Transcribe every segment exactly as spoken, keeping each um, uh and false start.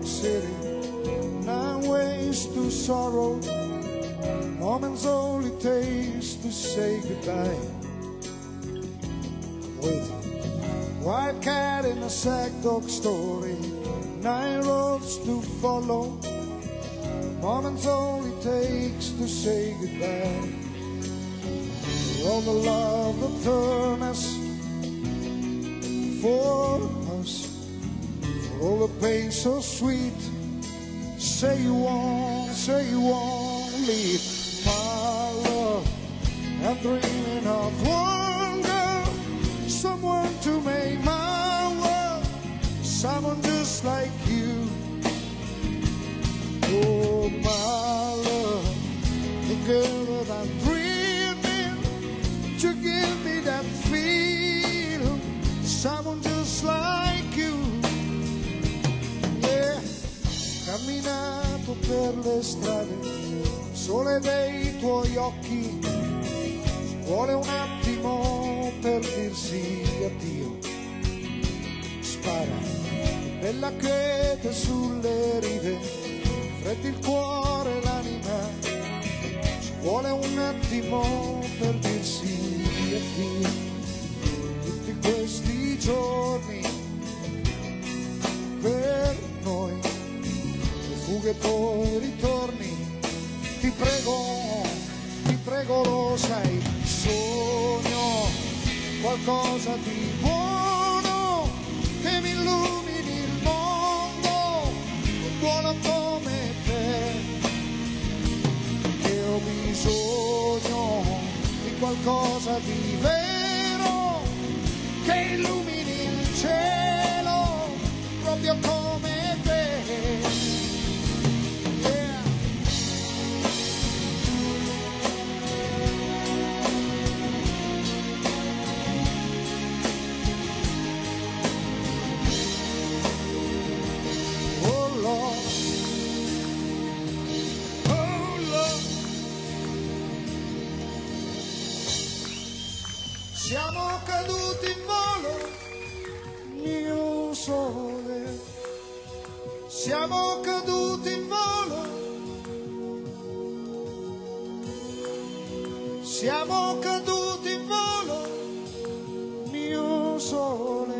York City, nine ways to sorrow, moments all it takes to say goodbye. Wait, white cat in a sack dog story, nine roads to follow, moments all it takes to say goodbye. All the love that turned us for us, for all the pain so sweet. Say you won't, say you won't leave my love. I'm dreaming of one girl, someone to make my world, someone just like you. Oh my love, the girl that I'm dreaming, to give me that feel, someone just like you. Yeah, camminato per le strade, sole dei tuoi occhi, ci vuole un attimo per dirsi addio. Spara, bella quiete sulle rive, freddi il cuore e l'anima, ci vuole un attimo per dirsi addio. Tutti questi giorni per noi, le fughe poi ritorni, ti prego, ti prego lo sai, sogno qualcosa di buono che mi illumini il mondo, buono come te, che ho bisogno di qualcosa di vero che illumini il cielo proprio come te. Yeah. Oh Lord, oh Lord, siamo caduti in volo, mio sole, siamo caduti in volo, siamo caduti in volo, mio sole,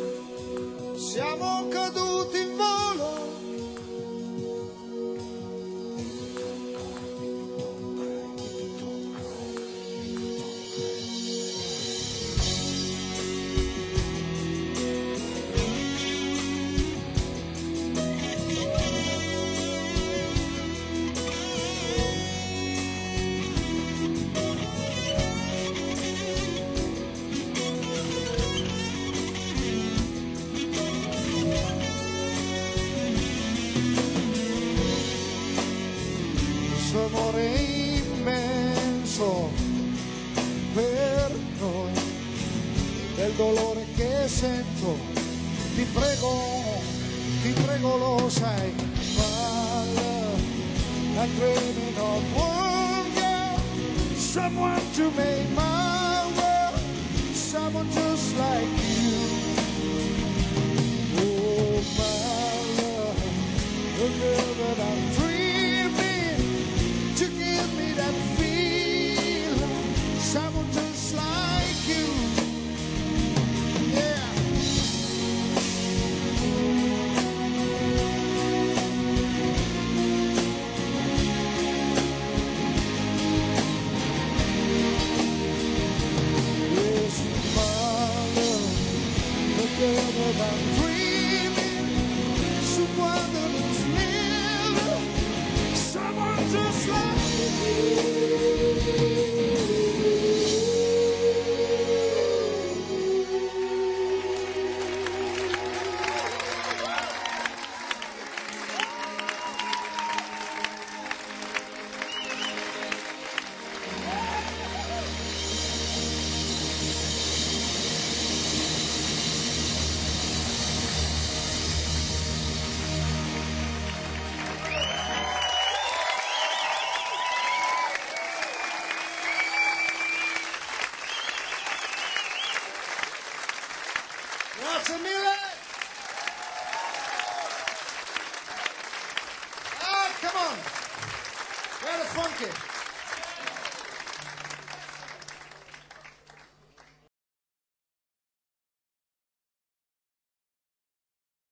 siamo caduti in volo. Amore immenso per noi, del dolore che sento, ti prego, ti prego lo sai, my love, I'm dreaming of one girl, someone to make my world, someone just like you. Oh my love, the girl that I'm dreaming, to give me that feel, someone just like you. Yeah. Yes, my love, the girl that I'm dreaming, someone that's living, someone just like Grazie mille. come on. Where is Funky?